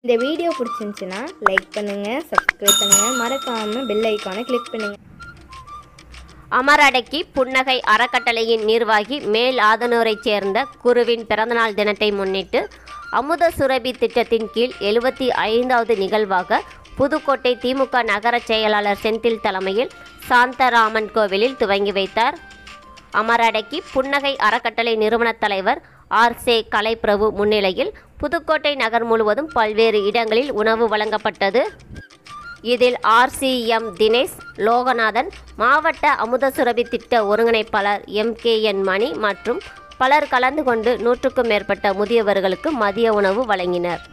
இந்த வீடியோ பிடிச்சிருந்துச்சுன்னா லைக் பண்ணுங்கள், சப்ஸ்கிரைப் பண்ணுங்கள், மறக்காமல் பெல் ஐக்கானை கிளிக் பண்ணுங்கள். அமரடக்கி புன்னகை அறக்கட்டளையின் நிர்வாகி மேல் ஆதனூரைச் சேர்ந்த குருவின் பிறந்தநாள் தினத்தை முன்னிட்டு அமுத சுரபி திட்டத்தின் கீழ் 75வது நிகழ்வாக புதுக்கோட்டை திமுக நகர செயலாளர் செந்தில் தலைமையில் சாந்தராமன் கோவிலில் துவங்கி வைத்தார். அமரடக்கி புன்னகை அறக்கட்டளை நிறுவன தலைவர் ஆர்.சே. கலைப்பிரபு முன்னிலையில் புதுக்கோட்டை நகர் முழுவதும் பல்வேறு இடங்களில் உணவு வழங்கப்பட்டது. இதில் ஆர்.சி.எம். தினேஷ், லோகநாதன், மாவட்ட அமுத சுரபி திட்ட ஒருங்கிணைப்பாளர் எம்.கே.என். மணி மற்றும் பலர் கலந்து கொண்டு 100க்கும் மேற்பட்ட முதியவர்களுக்கு மதிய உணவு வழங்கினர்.